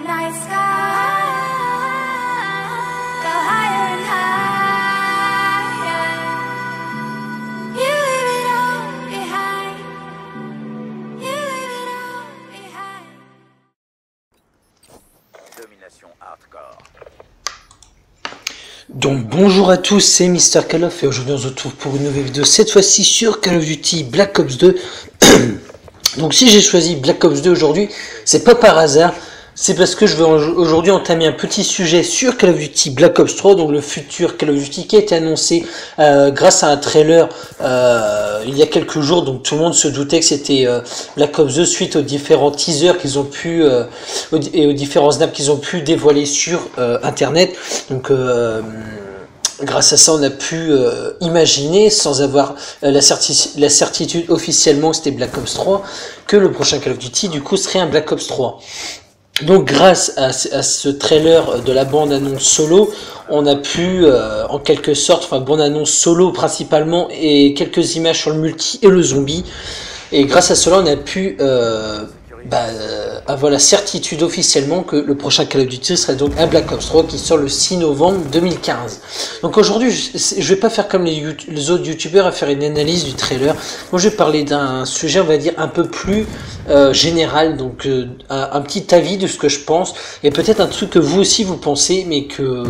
night sky. Go higher and higher. You leave it all behind. You leave it all behind. Domination hardcore. Donc bonjour à tous, c'est Mister Call of et aujourd'hui on se retrouve pour une nouvelle vidéo, cette fois-ci sur Call of Duty Black Ops 2. Donc si j'ai choisi Black Ops 2 aujourd'hui, c'est pas par hasard, c'est parce que je vais aujourd'hui entamer un petit sujet sur Call of Duty Black Ops 3, donc le futur Call of Duty qui a été annoncé grâce à un trailer il y a quelques jours. Donc tout le monde se doutait que c'était Black Ops 2 suite aux différents teasers qu'ils ont pu et aux différents snaps qu'ils ont pu dévoiler sur internet. Donc grâce à ça, on a pu imaginer, sans avoir la certitude officiellement que c'était Black Ops 3, que le prochain Call of Duty du coup serait un Black Ops 3. Donc grâce à ce trailer de la bande-annonce solo, on a pu en quelque sorte, enfin bande-annonce solo principalement et quelques images sur le multi et le zombie. Et grâce à cela, on a pu avoir la certitude officiellement que le prochain Call of Duty serait donc un Black Ops 3 qui sort le 6 novembre 2015. Donc aujourd'hui, je vais pas faire comme les autres youtubeurs à faire une analyse du trailer. Moi, je vais parler d'un sujet, on va dire, un peu plus général, donc un petit avis de ce que je pense, et peut-être un truc que vous aussi vous pensez, mais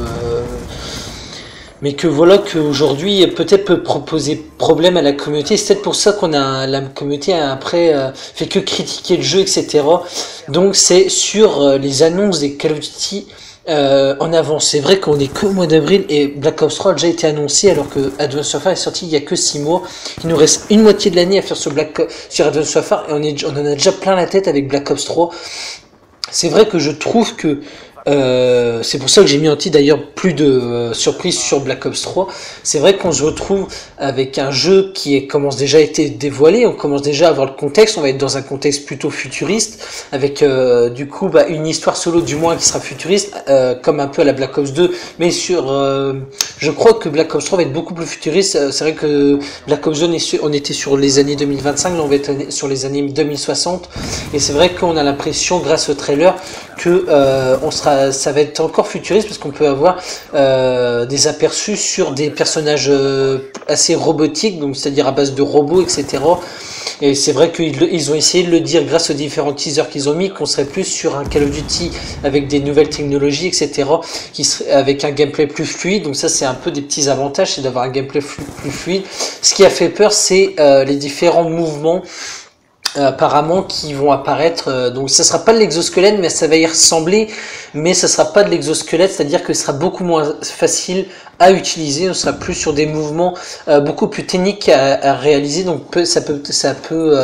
que voilà, qu'aujourd'hui peut-être peut proposer problème à la communauté. C'est peut-être pour ça qu'on a la communauté a après fait que critiquer le jeu, etc. Donc c'est sur les annonces des Call of Duty en avance. C'est vrai qu'on est qu'au mois d'avril et Black Ops 3 a déjà été annoncé alors que Advanced Warfare est sorti il y a que 6 mois. Il nous reste une moitié de l'année à faire sur Advanced Warfare et on en a déjà plein la tête avec Black Ops 3. C'est vrai que je trouve que c'est pour ça que j'ai mis en titre d'ailleurs plus de surprises sur Black Ops 3. C'est vrai qu'on se retrouve avec un jeu qui commence déjà à être dévoilé, on commence déjà à avoir le contexte, on va être dans un contexte plutôt futuriste, avec du coup une histoire solo du moins qui sera futuriste, comme un peu à la Black Ops 2, mais je crois que Black Ops 3 va être beaucoup plus futuriste. C'est vrai que Black Ops 2 on était sur les années 2025, là on va être sur les années 2060, et c'est vrai qu'on a l'impression grâce au trailer que ça va être encore futuriste parce qu'on peut avoir des aperçus sur des personnages assez robotiques, donc c'est-à-dire à base de robots, etc. Et c'est vrai qu'ils ont essayé de le dire grâce aux différents teasers qu'ils ont mis, qu'on serait plus sur un Call of Duty avec des nouvelles technologies, etc. qui serait avec un gameplay plus fluide. Donc ça, c'est un peu des petits avantages, c'est d'avoir un gameplay plus fluide. Ce qui a fait peur, c'est les différents mouvements apparemment qui vont apparaître. Donc ça sera pas de l'exosquelette, mais ça va y ressembler, mais ça sera pas de l'exosquelette, c'est-à-dire que ce sera beaucoup moins facile à utiliser, on sera plus sur des mouvements beaucoup plus techniques à réaliser. Donc ça peut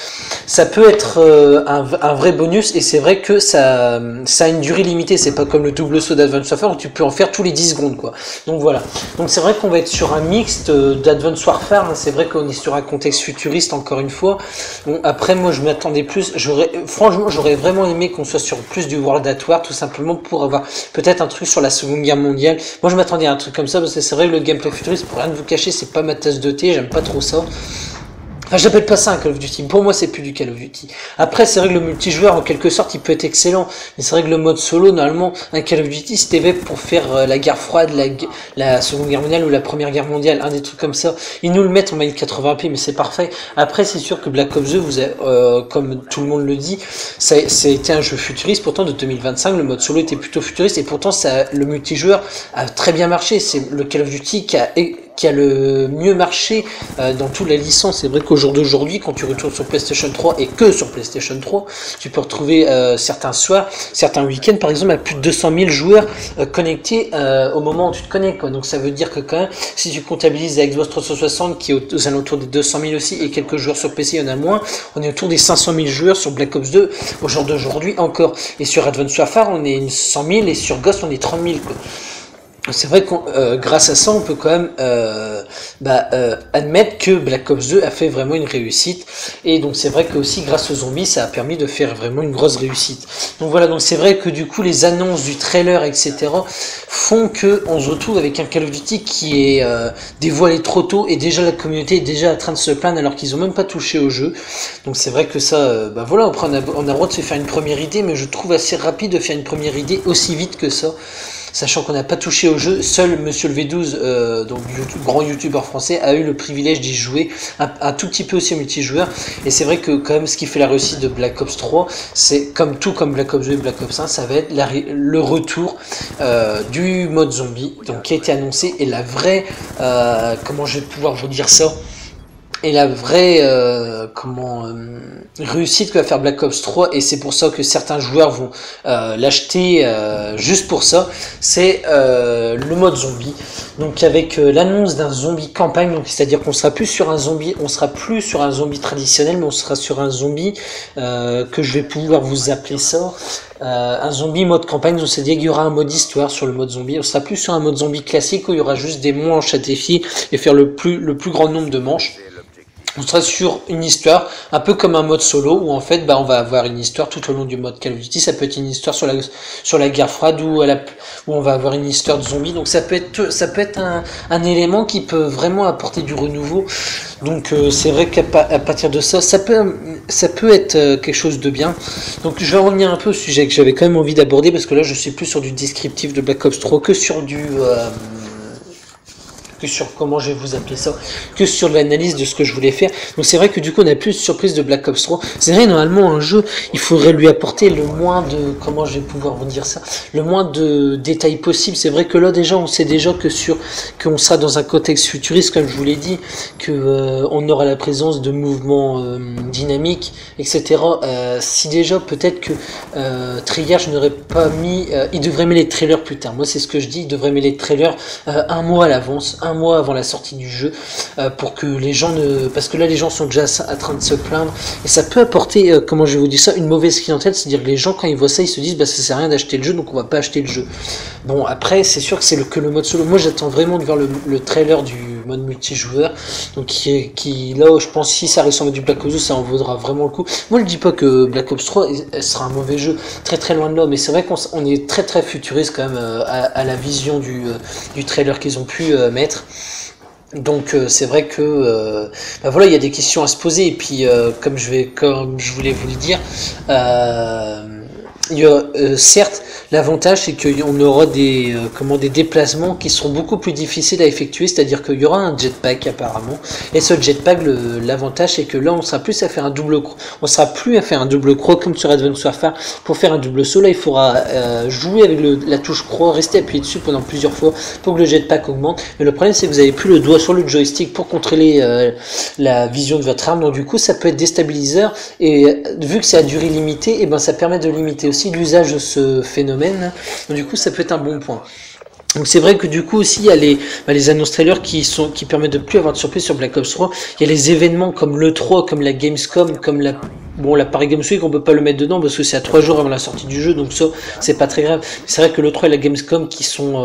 être un vrai bonus, et c'est vrai que ça a une durée limitée, c'est pas comme le double saut d'Advanced Warfare où tu peux en faire tous les 10 secondes quoi. Donc voilà, donc c'est vrai qu'on va être sur un mixte d'Advanced Warfare, hein. C'est vrai qu'on est sur un contexte futuriste encore une fois. Bon, après moi je m'attendais plus, franchement j'aurais vraiment aimé qu'on soit sur plus du World at War, tout simplement pour avoir peut-être un truc sur la Seconde Guerre mondiale. Moi je m'attendais à un truc comme ça, parce que c'est vrai que le gameplay futuriste, pour rien de vous cacher, c'est pas ma tasse de thé, j'aime pas trop ça. Enfin, j'appelle pas ça un Call of Duty. Pour moi, c'est plus du Call of Duty. Après, c'est vrai que le multijoueur, en quelque sorte, il peut être excellent. Mais c'est vrai que le mode solo, normalement, un Call of Duty, c'était fait pour faire la guerre froide, la Seconde Guerre mondiale ou la Première Guerre mondiale, un des trucs comme ça. Ils nous le mettent en 1080p, mais c'est parfait. Après, c'est sûr que Black Ops 2, comme tout le monde le dit, ça a été un jeu futuriste. Pourtant, de 2025, le mode solo était plutôt futuriste. Et pourtant, le multijoueur a très bien marché. C'est le Call of Duty qui a le mieux marché dans toute la licence. C'est vrai qu'au jour d'aujourd'hui, quand tu retournes sur PlayStation 3 et que sur PlayStation 3, tu peux retrouver certains soirs, certains week-ends par exemple, à plus de 200 000 joueurs connectés au moment où tu te connectes, quoi. Donc ça veut dire que quand même, si tu comptabilises la Xbox 360 qui est aux alentours des 200 000 aussi, et quelques joueurs sur PC, il y en a moins, on est autour des 500 000 joueurs sur Black Ops 2 au jour d'aujourd'hui encore. Et sur Advanced Warfare, on est 100 000, et sur Ghost, on est 30 000, quoi. C'est vrai que grâce à ça, on peut quand même admettre que Black Ops 2 a fait vraiment une réussite. Et donc c'est vrai que aussi grâce aux zombies, ça a permis de faire vraiment une grosse réussite. Donc voilà, donc c'est vrai que du coup les annonces du trailer, etc. font que on se retrouve avec un Call of Duty qui est dévoilé trop tôt et déjà la communauté est déjà en train de se plaindre alors qu'ils ont même pas touché au jeu. Donc c'est vrai que ça, bah voilà, après on a le droit de se faire une première idée, mais je trouve assez rapide de faire une première idée aussi vite que ça. Sachant qu'on n'a pas touché au jeu, seul Monsieur le V12, donc grand youtubeur français, a eu le privilège d'y jouer un tout petit peu aussi au multijoueur. Et c'est vrai que quand même ce qui fait la réussite de Black Ops 3, c'est comme Black Ops 2 et Black Ops 1, ça va être le retour du mode zombie, donc qui a été annoncé, et la vraie, comment je vais pouvoir vous dire ça, et la vraie réussite que va faire Black Ops 3, et c'est pour ça que certains joueurs vont l'acheter juste pour ça, c'est le mode zombie. Donc avec l'annonce d'un zombie campagne, donc c'est-à-dire qu'on sera plus sur un zombie, traditionnel, mais on sera sur un zombie que je vais pouvoir vous appeler ça. Un zombie mode campagne, donc c'est-à-dire qu'il y aura un mode histoire sur le mode zombie. On sera plus sur un mode zombie classique où il y aura juste des manches à défier et faire le plus grand nombre de manches. On sera sur une histoire, un peu comme un mode solo, où en fait, on va avoir une histoire tout au long du mode Call of Duty. Ça peut être une histoire sur la guerre froide, où on va avoir une histoire de zombies. Donc ça peut être un élément qui peut vraiment apporter du renouveau. Donc c'est vrai qu'à partir de ça peut être quelque chose de bien. Donc je vais revenir un peu au sujet que j'avais quand même envie d'aborder, parce que là je suis plus sur du descriptif de Black Ops 3 que sur comment je vais vous appeler ça, que sur l'analyse de ce que je voulais faire. Donc c'est vrai que du coup on a plus de surprise de Black Ops 3. C'est vrai, normalement un jeu, il faudrait lui apporter le moins de, comment je vais pouvoir vous dire ça, le moins de détails possible. C'est vrai que là déjà on sait déjà qu'on sera dans un contexte futuriste, comme je vous l'ai dit, que on aura la présence de mouvements dynamiques, etc. Si déjà peut-être que Treyarch n'aurait pas mis, il devrait mettre les trailers plus tard. Moi c'est ce que je dis, il devrait mettre les trailers un mois à l'avance, un mois avant la sortie du jeu, pour que les gens parce que là les gens sont déjà en train de se plaindre, et ça peut apporter, comment je vais vous dire ça, une mauvaise clientèle. C'est-à-dire que les gens quand ils voient ça, ils se disent ça sert à rien d'acheter le jeu, donc on va pas acheter le jeu. Bon, après c'est sûr que c'est que le mode solo. Moi j'attends vraiment de voir le trailer du mode multijoueur, donc qui là je pense si ça ressemble à du Black Ops 2, ça en vaudra vraiment le coup. Moi je dis pas que Black Ops 3 sera un mauvais jeu, très très loin de là, mais c'est vrai qu'on est très très futuriste quand même à la vision du trailer qu'ils ont pu mettre. Donc c'est vrai que voilà, il y a des questions à se poser, et puis comme je voulais vous le dire, il y a, certes, l'avantage c'est qu'on aura des déplacements qui seront beaucoup plus difficiles à effectuer, c'est-à-dire qu'il y aura un jetpack apparemment, et ce jetpack, l'avantage c'est que là on sera plus à faire un double croix comme sur Advanced Warfare. Pour faire un double saut, là il faudra jouer avec la touche croix, rester appuyé dessus pendant plusieurs fois pour que le jetpack augmente, mais le problème c'est que vous avez plus le doigt sur le joystick pour contrôler la vision de votre arme, donc du coup ça peut être déstabiliseur, et vu que c'est à durée limitée, et ça permet de limiter aussi l'usage de ce phénomène, donc du coup ça peut être un bon point. Donc c'est vrai que du coup aussi il y a les annonces trailers qui permettent de plus avoir de surprise sur Black Ops 3. Il y a les événements comme l'E3, comme la Gamescom, comme la Paris Games Week, on peut pas le mettre dedans parce que c'est à 3 jours avant la sortie du jeu, donc ça c'est pas très grave. C'est vrai que l'E3 et la Gamescom qui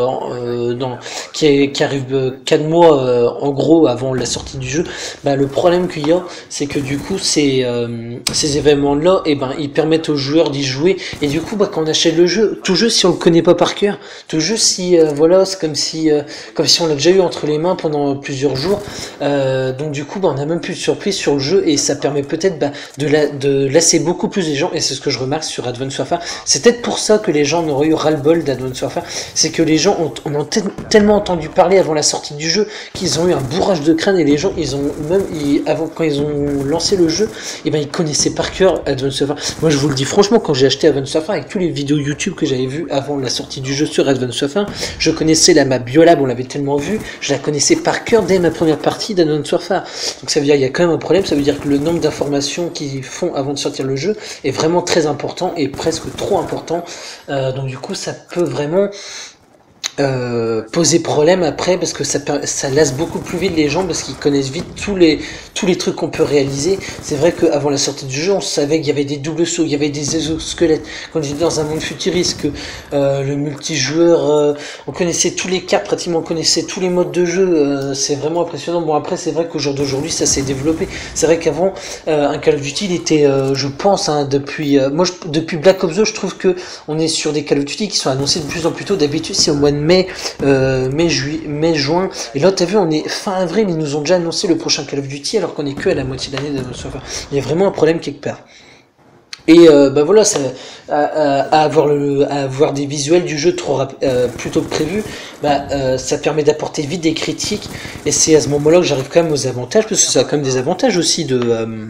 arrivent 4 mois en gros avant la sortie du jeu, le problème qu'il y a, c'est que du coup ces événements là, ils permettent aux joueurs d'y jouer, et du coup quand on achète le jeu, tout jeu si on le connaît pas par cœur, tout jeu si c'est comme si on l'a déjà eu entre les mains pendant plusieurs jours, donc du coup on a même plus de surprise sur le jeu, et ça permet peut-être de lasser beaucoup plus les gens, et c'est ce que je remarque sur Advanced Warfare. C'est peut-être pour ça que les gens n'auraient eu ras-le-bol d'Advanced Warfare, c'est que les gens ont tellement entendu parler avant la sortie du jeu qu'ils ont eu un bourrage de crâne, et les gens quand ils ont lancé le jeu, ils connaissaient par cœur Advanced Warfare. Moi je vous le dis franchement, quand j'ai acheté Advanced Warfare, avec tous les vidéos YouTube que j'avais vues avant la sortie du jeu sur Advanced Warfare, je connaissais la map Biolab, on l'avait tellement vu, je la connaissais par cœur dès ma première partie d'Advanced Warfare. Donc ça veut dire qu'il y a quand même un problème, ça veut dire que le nombre d'informations qu'ils font avant de sortir le jeu est vraiment très important, et presque trop important, donc du coup ça peut vraiment poser problème après, parce que ça lasse beaucoup plus vite les gens, parce qu'ils connaissent vite tous les trucs qu'on peut réaliser. C'est vrai qu'avant la sortie du jeu, on savait qu'il y avait des doubles sauts, il y avait des exosquelettes, qu'on était dans un monde futuriste, que le multijoueur, on connaissait tous les cartes, pratiquement on connaissait tous les modes de jeu, c'est vraiment impressionnant. Bon après c'est vrai qu'au jour d'aujourd'hui ça s'est développé. C'est vrai qu'avant un Call of Duty il était, je pense, depuis Black Ops 2, je trouve que on est sur des Call of Duty qui sont annoncés de plus en plus tôt. D'habitude c'est au mois de mai, juin. Et là, t'as vu, on est fin avril, ils nous ont déjà annoncé le prochain Call of Duty alors qu'on est que à la moitié de l'année d'Advanced Warfare. Il y a vraiment un problème quelque part. Et voilà, ça, à avoir des visuels du jeu plus tôt que prévu, ça permet d'apporter vite des critiques. Et c'est à ce moment-là que j'arrive quand même aux avantages, parce que ça a quand même des avantages aussi de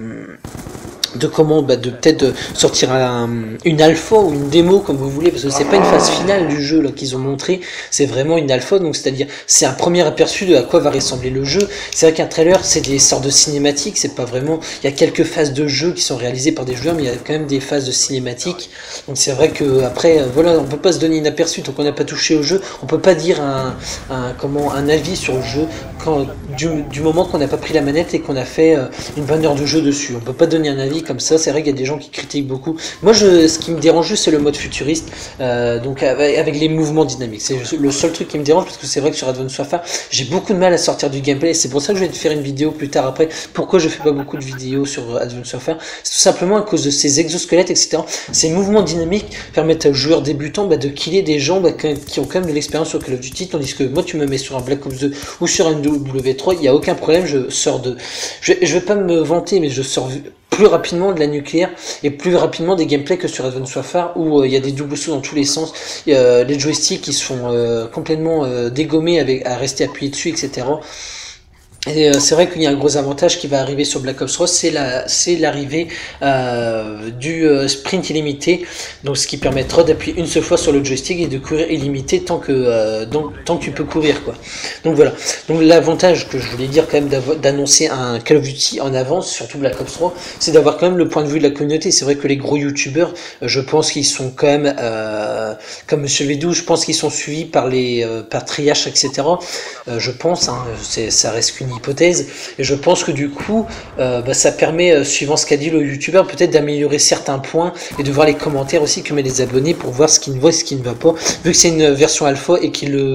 peut-être sortir une alpha ou une démo comme vous voulez, parce que c'est pas une phase finale du jeu là qu'ils ont montré, c'est vraiment une alpha, donc c'est-à-dire c'est un premier aperçu de à quoi va ressembler le jeu. C'est vrai qu'un trailer c'est des sortes de cinématiques, c'est pas vraiment, il y a quelques phases de jeu qui sont réalisées par des joueurs, mais il y a quand même des phases de cinématiques, donc c'est vrai que après voilà, on peut pas se donner une aperçu tant qu'on n'a pas touché au jeu, on peut pas dire un avis sur le jeu du moment qu'on n'a pas pris la manette et qu'on a fait une bonne heure de jeu dessus. On peut pas donner un avis comme ça. C'est vrai qu'il y a des gens qui critiquent beaucoup. Moi, ce qui me dérange juste, c'est le mode futuriste, donc avec les mouvements dynamiques. C'est le seul truc qui me dérange, parce que c'est vrai que sur Advanced Warfare, j'ai beaucoup de mal à sortir du gameplay. C'est pour ça que je vais te faire une vidéo plus tard après. Pourquoi je fais pas beaucoup de vidéos sur Advanced Warfare? C'est tout simplement à cause de ces exosquelettes, etc. Ces mouvements dynamiques permettent aux joueurs débutants de killer des gens qui ont quand même de l'expérience sur Call of Duty, tandis que moi, tu me mets sur un Black Ops 2 ou sur un W3, il n'y a aucun problème. Je vais pas me vanter, mais je sors plus rapidement de la nucléaire et plus rapidement des gameplays que sur Advanced Warfare, où il y a des doubles sauts dans tous les sens, les joysticks qui se font complètement dégommer à rester appuyé dessus, etc. Et c'est vrai qu'il y a un gros avantage qui va arriver sur Black Ops 3, c'est l'arrivée du sprint illimité, donc ce qui permettra d'appuyer une seule fois sur le joystick et de courir illimité tant que tu peux courir, quoi. Donc voilà. Donc l'avantage que je voulais dire quand même d'annoncer un Call of Duty en avance, surtout Black Ops 3, c'est d'avoir quand même le point de vue de la communauté. C'est vrai que les gros youtubeurs, je pense qu'ils sont quand même comme Monsieur Vedou, je pense qu'ils sont suivis par Triash, etc. Je pense, hein, ça reste qu'une hypothèse, et je pense que du coup ça permet, suivant ce qu'a dit le youtubeur, peut-être d'améliorer certains points et de voir les commentaires aussi que met les abonnés pour voir ce qui ne va et ce qui ne va pas, vu que c'est une version alpha et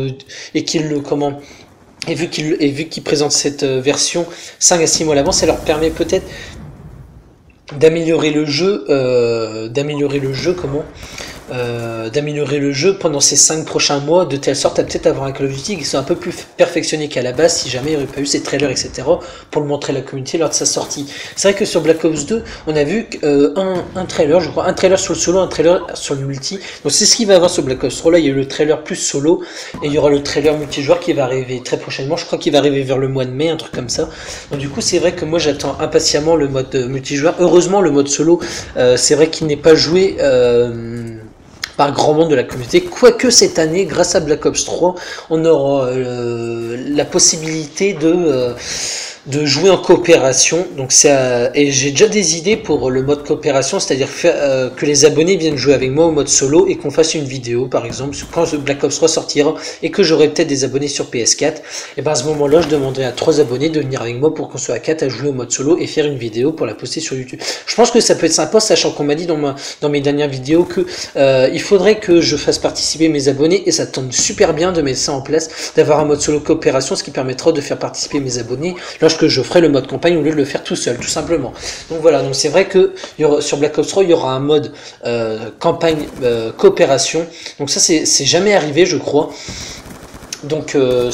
vu qu'ils présentent cette version 5 à 6 mois à l'avance, ça leur permet peut-être d'améliorer le jeu pendant ces 5 prochains mois, de telle sorte à peut-être avoir un Call of Duty qui soit un peu plus perfectionné qu'à la base, si jamais il n'y aurait pas eu ces trailers, etc., pour le montrer à la communauté lors de sa sortie. C'est vrai que sur Black Ops 2, on a vu un trailer, je crois, un trailer sur le solo, un trailer sur le multi. Donc c'est ce qu'il va y avoir sur Black Ops 3. Là, il y a eu le trailer plus solo, et il y aura le trailer multijoueur qui va arriver très prochainement. Je crois qu'il va arriver vers le mois de mai, un truc comme ça. Donc du coup, c'est vrai que moi, j'attends impatiemment le mode multijoueur. Heureusement, le mode solo, c'est vrai qu'il n'est pas joué par grand monde de la communauté, quoique cette année, grâce à Black Ops 3, on aura la possibilité de jouer en coopération. Donc et j'ai déjà des idées pour le mode coopération, c'est-à-dire que les abonnés viennent jouer avec moi au mode solo et qu'on fasse une vidéo, par exemple, quand Black Ops 3 sortira et que j'aurai peut-être des abonnés sur PS4, et ben à ce moment-là, je demanderai à 3 abonnés de venir avec moi pour qu'on soit à 4 à jouer au mode solo et faire une vidéo pour la poster sur YouTube. Je pense que ça peut être sympa, sachant qu'on m'a dit dans mes dernières vidéos que il faudrait que je fasse participer mes abonnés, et ça tombe super bien de mettre ça en place, d'avoir un mode solo coopération, ce qui permettra de faire participer mes abonnés lorsque je ferai le mode campagne au lieu de le faire tout seul, tout simplement. Donc voilà, donc c'est vrai que sur Black Ops 3, il y aura un mode campagne coopération. Donc ça, c'est jamais arrivé, je crois. Donc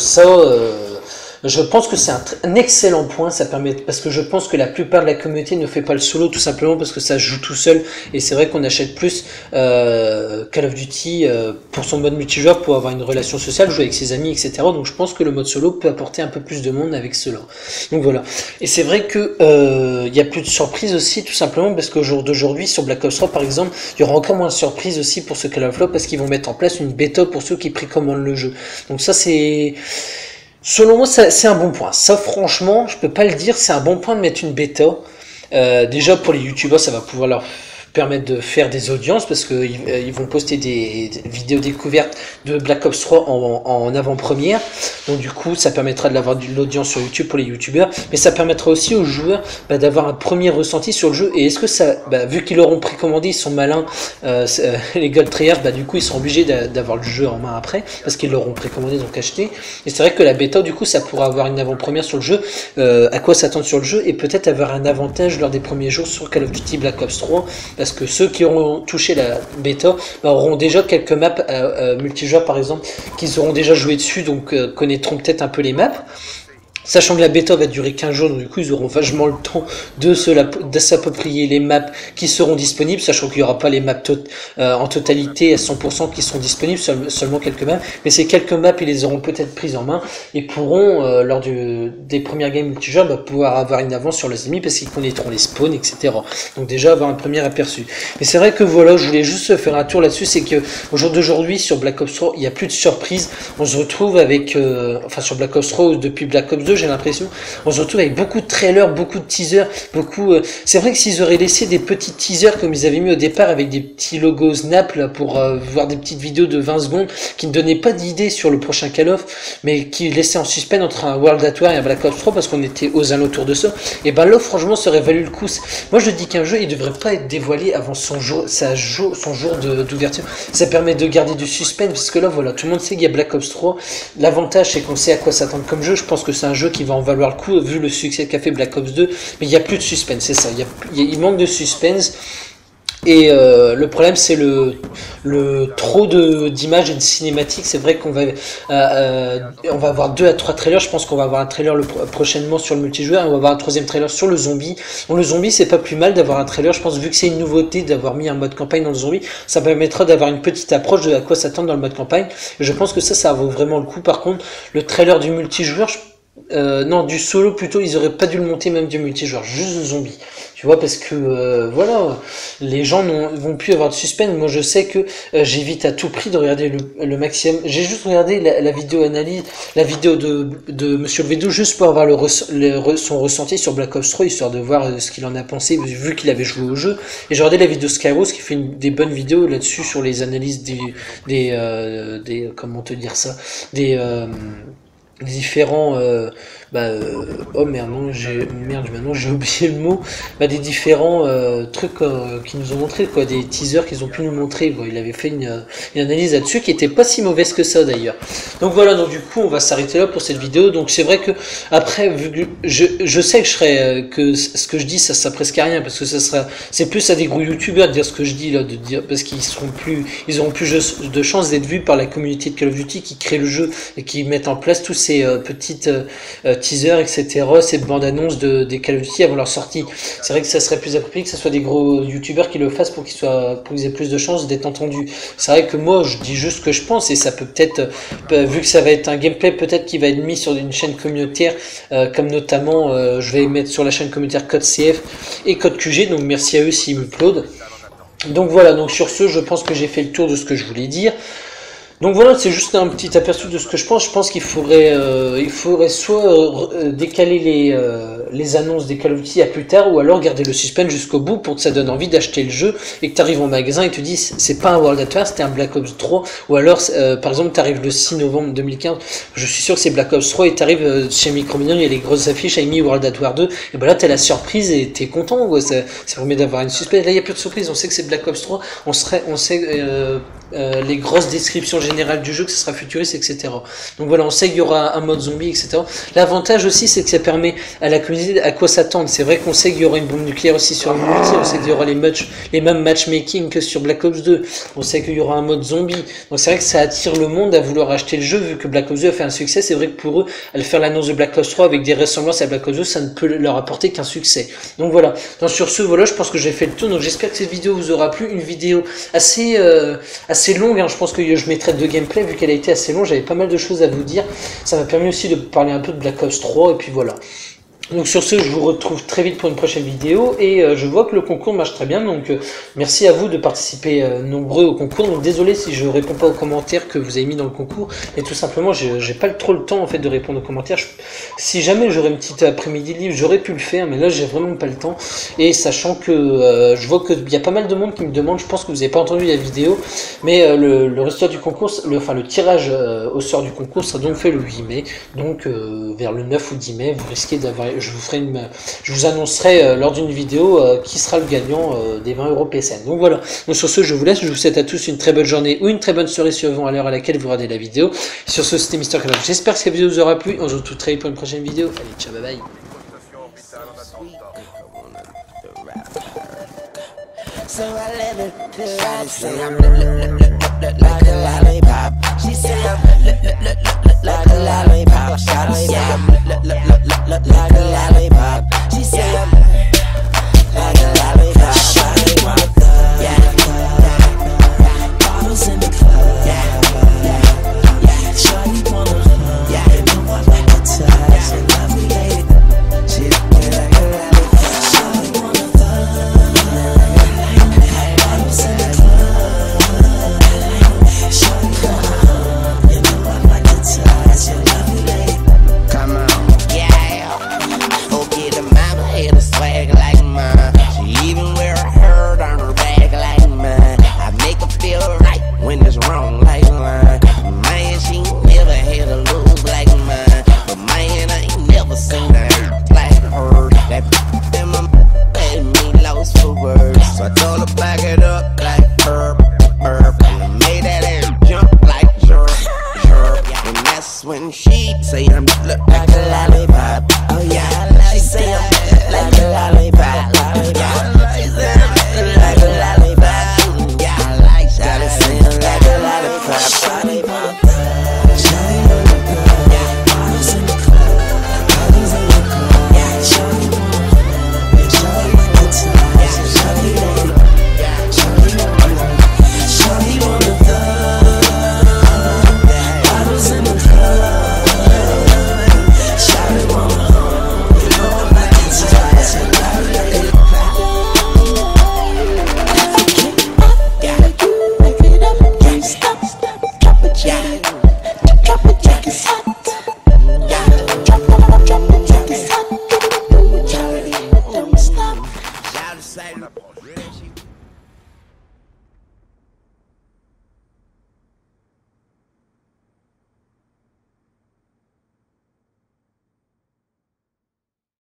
je pense que c'est un excellent point, ça permet, parce que je pense que la plupart de la communauté ne fait pas le solo, tout simplement parce que ça se joue tout seul, et c'est vrai qu'on achète plus Call of Duty pour son mode multijoueur, pour avoir une relation sociale, jouer avec ses amis, etc. Donc je pense que le mode solo peut apporter un peu plus de monde avec cela. Donc voilà. Et c'est vrai que il y a plus de surprises aussi, tout simplement parce qu'au jour d'aujourd'hui, sur Black Ops 3 par exemple, il y aura encore moins de surprises aussi pour ce Call of Duty, parce qu'ils vont mettre en place une bêta pour ceux qui précommandent le jeu. Donc ça, selon moi, c'est un bon point. Ça, franchement, je peux pas le dire, c'est un bon point de mettre une bêta. Déjà, pour les youtubeurs, ça va pouvoir leur permettre de faire des audiences, parce qu'ils vont poster des vidéos découvertes de Black Ops 3 en avant-première. Donc du coup, ça permettra d'avoir de l'audience sur YouTube pour les youtubeurs, mais ça permettra aussi aux joueurs d'avoir un premier ressenti sur le jeu. Et est-ce que ça, vu qu'ils l'auront précommandé, ils sont malins, les Gold Triers, du coup ils seront obligés d'avoir le jeu en main après, parce qu'ils l'auront précommandé, donc acheté. Et c'est vrai que la bêta, du coup, ça pourra avoir une avant-première sur le jeu, à quoi s'attendre sur le jeu, et peut-être avoir un avantage lors des premiers jours sur Call of Duty Black Ops 3, parce que ceux qui auront touché la bêta bah, auront déjà quelques maps multijoueurs par exemple, qu'ils auront déjà joué dessus, donc connaîtront peut-être un peu les maps. Sachant que la bêta va durer 15 jours, donc du coup ils auront vachement le temps de s'approprier les maps qui seront disponibles, sachant qu'il n'y aura pas les maps en totalité à 100% qui seront disponibles, seulement quelques maps, mais ces quelques maps ils les auront peut-être prises en main et pourront, lors des premières games multijoueurs, bah, pouvoir avoir une avance sur les ennemis parce qu'ils connaîtront les spawns, etc. Donc déjà avoir un premier aperçu. Mais c'est vrai que voilà, je voulais juste faire un tour là-dessus, c'est que au jour d'aujourd'hui sur Black Ops 3, il n'y a plus de surprise, on se retrouve avec, enfin sur Black Ops 3 depuis Black Ops 2, j'ai l'impression, on se retrouve avec beaucoup de trailers, beaucoup de teasers, c'est vrai que s'ils auraient laissé des petits teasers comme ils avaient mis au départ avec des petits logos Snap là, pour voir des petites vidéos de 20 secondes qui ne donnaient pas d'idée sur le prochain Call of, mais qui laissaient en suspens entre un World at War et un Black Ops 3 parce qu'on était aux alentours de ça, et ben là franchement ça aurait valu le coup. Moi je dis qu'un jeu il devrait pas être dévoilé avant son jour d'ouverture, ça permet de garder du suspense parce que là voilà, tout le monde sait qu'il y a Black Ops 3, l'avantage c'est qu'on sait à quoi s'attendre comme jeu, je pense que c'est un jeu qui va en valoir le coup vu le succès qu'a fait Black Ops 2, mais il n'y a plus de suspense, c'est ça, il manque de suspense. Et le problème c'est le trop d'images et de cinématiques. C'est vrai qu'on va on va avoir 2 à 3 trailers. Je pense qu'on va avoir un trailer prochainement sur le multijoueur et on va avoir un troisième trailer sur le zombie. Donc le zombie c'est pas plus mal d'avoir un trailer, je pense, vu que c'est une nouveauté d'avoir mis un mode campagne dans le zombie, ça permettra d'avoir une petite approche de à quoi s'attendre dans le mode campagne. Et je pense que ça vaut vraiment le coup. Par contre le trailer du multijoueur, non, du solo plutôt, ils auraient pas dû le monter même du multijoueur, juste zombie. Tu vois, parce que voilà, les gens vont plus avoir de suspense. Moi je sais que j'évite à tout prix de regarder le maximum. J'ai juste regardé la vidéo analyse, la vidéo de Monsieur le Védou, juste pour avoir son ressenti sur Black Ops 3, histoire de voir ce qu'il en a pensé, vu qu'il avait joué au jeu. Et j'ai regardé la vidéo Skyros qui fait des bonnes vidéos là-dessus sur les analyses des comment te dire ça, des différents oh merde, maintenant j'ai oublié le mot, des différents trucs qu'ils nous ont montré, quoi, des teasers qu'ils ont pu nous montrer, quoi. Il avait fait une analyse là-dessus qui était pas si mauvaise que ça d'ailleurs. Donc voilà, donc du coup on va s'arrêter là pour cette vidéo. Donc c'est vrai que après, vu que je sais que je serais que ce que je dis ça presque à rien, parce que c'est plus à des gros youtubeurs de dire ce que je dis là, de dire, parce ils auront plus de chances d'être vus par la communauté de Call of Duty qui crée le jeu et qui mettent en place tous ces petites teasers, etc., ces bandes annonces des Call of Duty avant leur sortie. C'est vrai que ça serait plus approprié que ce soit des gros youtubeurs qui le fassent pour qu'ils aient plus de chances d'être entendus. C'est vrai que moi je dis juste ce que je pense, et ça peut peut-être, vu que ça va être un gameplay peut-être qui va être mis sur une chaîne communautaire, comme notamment je vais mettre sur la chaîne communautaire Code CF et Code QG, donc merci à eux s'ils m'uploadent. Donc voilà, donc sur ce je pense que j'ai fait le tour de ce que je voulais dire. Donc voilà, c'est juste un petit aperçu de ce que je pense. Je pense qu'il faudrait soit décaler les annonces des Call of Duty à plus tard, ou alors garder le suspense jusqu'au bout pour que ça donne envie d'acheter le jeu et que tu arrives au magasin et tu dis c'est pas un World at War, c'était un Black Ops 3, ou alors par exemple tu arrives le 6 novembre 2015, je suis sûr que c'est Black Ops 3 et tu arrives chez Micromania, il y a les grosses affiches Amy World at War 2, et ben là t'as la surprise et t'es content, quoi. Ça permet d'avoir une suspense. Là il y a plus de surprise, on sait que c'est Black Ops 3, on sait les grosses descriptions générales du jeu, que ce sera futuriste, etc. Donc voilà, on sait qu'il y aura un mode zombie, etc. L'avantage aussi, c'est que ça permet à la communauté à quoi s'attendre. C'est vrai qu'on sait qu'il y aura une bombe nucléaire aussi sur le multi, on sait qu'il y aura les mêmes matchmaking que sur Black Ops 2, on sait qu'il y aura un mode zombie. Donc c'est vrai que ça attire le monde à vouloir acheter le jeu, vu que Black Ops 2 a fait un succès. C'est vrai que pour eux, à faire l'annonce de Black Ops 3 avec des ressemblances à Black Ops 2, ça ne peut leur apporter qu'un succès. Donc voilà. Donc sur ce, voilà, je pense que j'ai fait le tour. Donc j'espère que cette vidéo vous aura plu. Une vidéo assez longue, hein. Je pense que je mettrai de gameplay vu qu'elle a été assez longue, j'avais pas mal de choses à vous dire, ça m'a permis aussi de parler un peu de Black Ops 3, et puis voilà. Donc sur ce, je vous retrouve très vite pour une prochaine vidéo, et je vois que le concours marche très bien, donc merci à vous de participer nombreux au concours. Donc désolé si je réponds pas aux commentaires que vous avez mis dans le concours, et tout simplement j'ai pas trop le temps en fait de répondre aux commentaires. Si jamais j'aurais une petite après-midi libre, j'aurais pu le faire, mais là j'ai vraiment pas le temps, et sachant que je vois qu'il y a pas mal de monde qui me demande, je pense que vous avez pas entendu la vidéo, mais le résultat du concours, le tirage au sort du concours sera donc fait le 8 mai, donc vers le 9 ou 10 mai, vous risquez d'avoir... Je vous annoncerai lors d'une vidéo qui sera le gagnant des 20 € PSN. Donc voilà, donc sur ce je vous laisse, je vous souhaite à tous une très bonne journée ou une très bonne soirée suivant à l'heure à laquelle vous regardez la vidéo. Sur ce, c'était Mister Canal. J'espère que cette vidéo vous aura plu, on se retrouve très vite pour une prochaine vidéo. Allez, ciao, bye bye. so I let her do it. Shawty say I'm like a lollipop. She say I'm like a lollipop. Shawty say I'm like a lollipop. She say I'm like a lollipop. Shawty want the, bottles in the club. Shawty wanna hug. You know I like to touch and love me, lady. She like a lollipop. Shawty wanna hug. Bottles in the club. Shawty wanna hug. You know I like to touch and love me, lady. Come on, yeah. Okay, the mama had a swag like mine. She even wear a hurt on her back like mine. I make her feel right when it's wrong like mine. Man, she never had a lose like mine. But man, I ain't never seen a hurt like her. That in my had me lost for words. So I told her back it up like herb. And I made that ass jump like jerk. And that's when she say I'm like a lollipop. Oh yeah, she say I'm like a lollipop. She say I'm like a lollipop. Yeah, I like that. She say I'm like a lollipop. Shawty want that. Shawty want that. Bottles in the club. Bottles in the club. Shawty want that. Shawty like to touch. Shawty want that. Shawty want that. Shawty want that. Bottles in the club. Shawty want that. You know I like to touch. Make it up, can't stop. Drop it, yeah. Drop it, Jack is hot. Yeah, drop it, Jack is hot. Don't stop. On approche.